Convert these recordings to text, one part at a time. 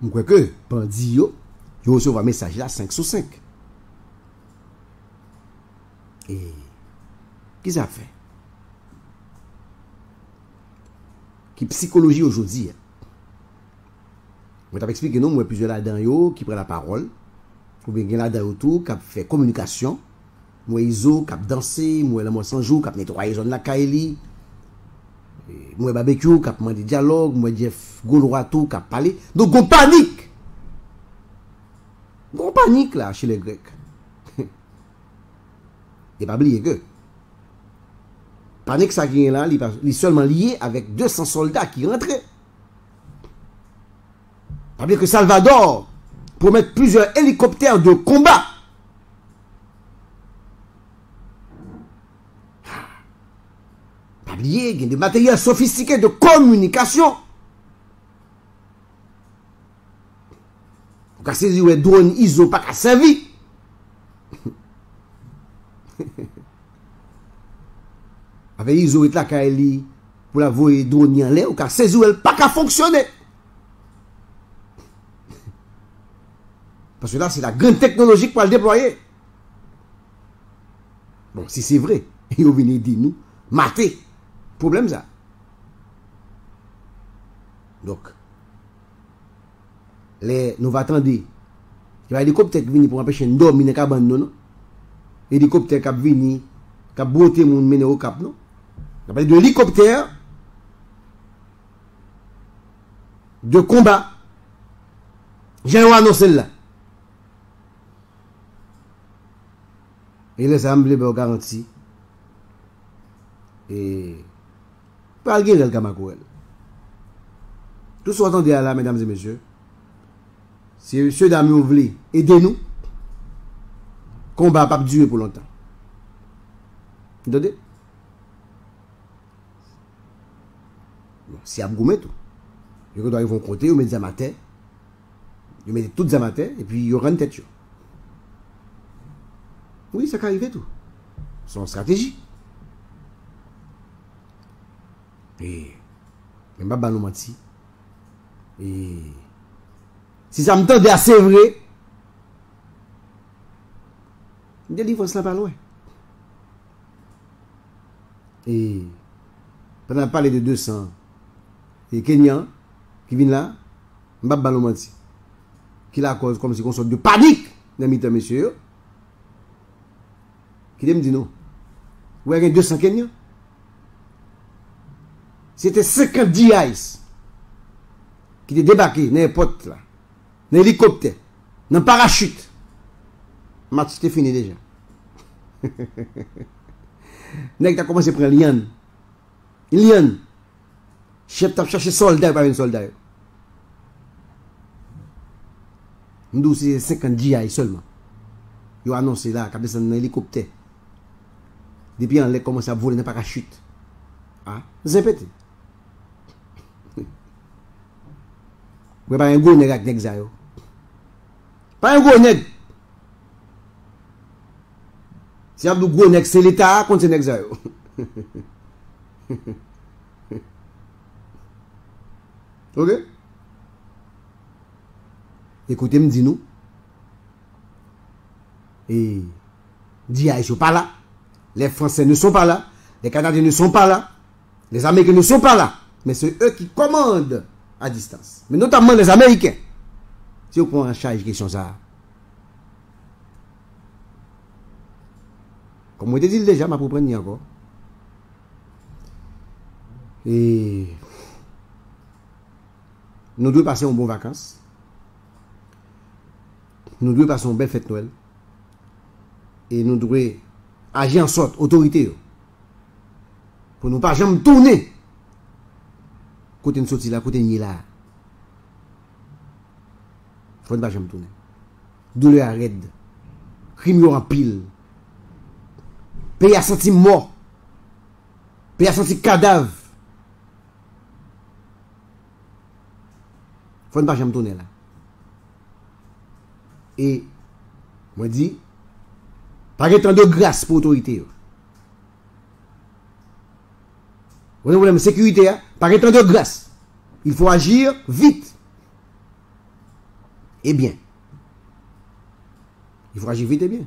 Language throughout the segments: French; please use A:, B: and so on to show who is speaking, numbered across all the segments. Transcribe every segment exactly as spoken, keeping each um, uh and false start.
A: Je crois que, bandi yo, yo reçoit un message là cinq sur cinq. Et, qu'est-ce que ça fait? Qui psychologie aujourd'hui? Je vais t'expliquer, nous, moi, plusieurs là-dedans qui prennent la parole. Ou bien, là-dedans autour, qui fait communication. Moi, Iso, qui dansé, moi, là, moi, sans jour, qui nettoyé zone la Kaili. Moi, barbecue, qui a demandé dialogue, moi, Jeff Gaulois, tout, qui a parlé. Donc, on panique. On panique, là, chez les Grecs. Et pas oublier que, panique, ça qui est là, il est seulement lié avec deux cents soldats qui rentraient. Pas oublier que Salvador, pour mettre plusieurs hélicoptères de combat, il y a des matériels sophistiqués de communication. Vous cassez les drones I S O pas qu'à servir. Avec I S O et la Kaili pour la voyer drone en l'air, vous cassez les pas qu'à fonctionner. Parce que là, c'est la grande technologie pour le déployer. Bon, si c'est vrai, ils vont venir dire nous, mater. Problème ça. Donc, les, nous va attendre. Il y a un hélicoptère qui vient pour empêcher de dormir dans la cabane, non? Hélicoptère qui vient, qui a beauté mon mener au cap, non? On parle de hélicoptère de combat. J'ai annoncé là. Et les assemblées me garantit. Et pas le guerre, le Kamakouel. Tout ce qu'on entend là, mesdames et messieurs, si monsieur Dami voulez aidez-nous, combat pas durer pour longtemps. Vous entendez? Bon, si vous mettez tout, ils vont compter, ils mettent des amateurs, ils mettent toutes les amateurs, et puis ils auront une tête. Oui, ça peut arriver tout. C'est une stratégie. Et, mais je ne vais pas mentir. Et, si ça me tente assez vrai, la délivrance n'est pas loin. Et, pendant de parler de deux cents et Kenyans qui viennent là, je ne vais pas mentir. Qui la cause comme si on sorte de panique dans les messieurs. Qui me dit non. Vous avez deux cents Kenyans. C'était cinquante G Is qui étaient débarqués n'importe là, dans l'hélicoptère, dans le parachute. Le match était fini déjà. Nèg a commencé à prendre Liane. Liane. Chef t'a cherché soldat, pas un soldat. Nous c'est cinquante G I seulement. Ils ont annoncé là, qu'ils descendent dans l'hélicoptère. Depuis on les commence à voler dans le parachute. Ah, c'est pété. Vous pas un gros nègre avec nègre ça yo. Pas un gros nègre. Si un gros nègre c'est l'État contre nègre ça yo. OK? Écoutez, me dis nous. Et D I ne sont pas là. Les Français ne sont pas là. Les Canadiens ne sont pas là. Les Américains ne sont pas là. Mais c'est eux qui commandent à distance. Mais notamment les Américains. Si vous prenez en charge la question ça. Comme je te dis déjà, ma propre encore. Et nous devons passer une bonne vacances. Nous devons passer une belle fête Noël. Et nous devons agir en sorte, autorité, pour ne pas jamais tourner. Côté nous sortir là, côté nous là. Faut ne pas jamais tourner. Douleur à raide. Crime en pile. Pays a senti mort. Pays a senti cadavre. Faut ne pas jamais tourner là. Et, moi dis, pas de temps de grâce pour l'autorité. Vous avez une sécurité, pas de temps de grâce. Il faut agir vite. Eh bien, il faut agir vite et bien.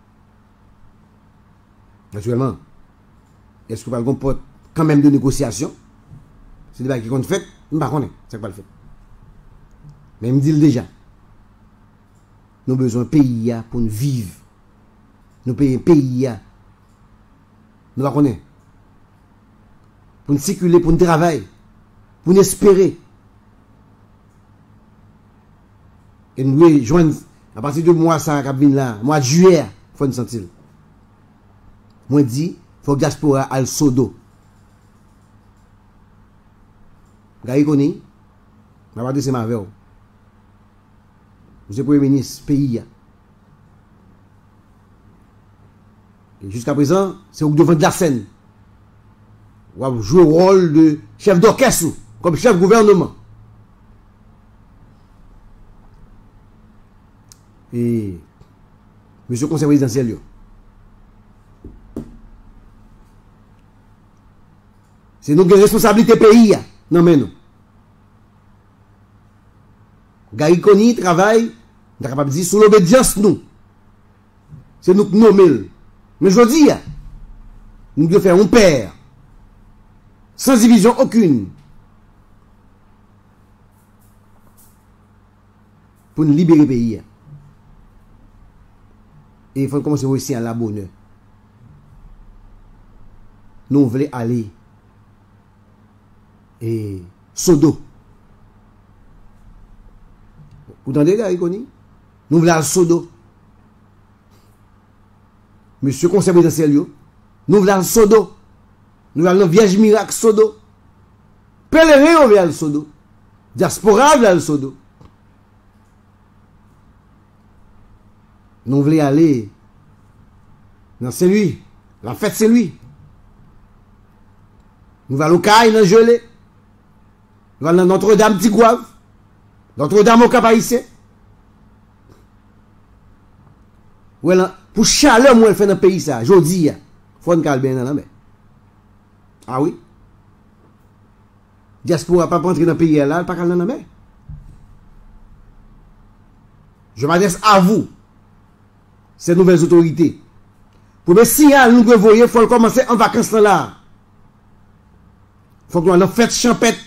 A: Naturellement, est-ce que vous comporte quand même de négociation? C'est des débat qui compte fait, je ne sais pas, c'est pas le fait. Mais il me dit déjà, nous avons besoin de pays pour nous vivre. Nous payons pays. Nous la connaissons. Pour nous circuler, pour nous travailler, pour nous espérer. Et nous devons joindre, à partir de mois, ça, là, mois de juillet, il faut nous sentir. Moi, je dis, il faut que diaspora al sodo. Gary Koni, je vais dire ma veille. Vous êtes Premier ministre, pays. Et jusqu'à présent, c'est vous devant de la scène. Vous avez joué le rôle de chef d'orchestre, comme chef de gouvernement. Et monsieur le conseil présidentiel, c'est nous qui avons responsabilité pays. Non, mais non. Gary Koni travaille, on est capable de dire, sous l'obédience, nous. C'est nous qui nommons. Mais je dis, nous devons faire un père, sans division aucune, pour nous libérer le pays. Et il faut commencer aussi à la bonne. Nous voulons aller et Sodo. Vous entendez, Gary Koni? Nous voulons aller Sodo. Monsieur conseil présidentiel, nous voulons aller Sodo. Nous voulons aller Vierge Miracle Sodo. Pèlerin, on veut aller Sodo. Diaspora, on veut aller Sodo. Nous voulons aller. Non, c'est lui. La fête, c'est lui. Nous allons au Caille, dans le gelé. Nous allons dans Notre-Dame, Tigouave. Notre-Dame au Cap-Haïtien. Pour chaleur, moi, elle fait dans le pays, ça. Je dis, il faut une calme dans la mer. Ah oui? Diaspora n'a pas rentrer dans le pays, là, pas calme dans la mer. Je m'adresse à vous, ces nouvelles autorités. Pour me signaler, nous devons voir, il faut commencer en vacances là. Il faut que nous allons faire champette.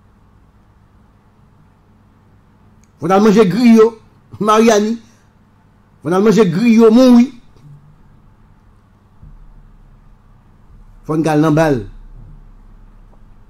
A: Il faut manger griot, Mariani. Il faut manger griot, Moui. Il faut nous aller dans balle.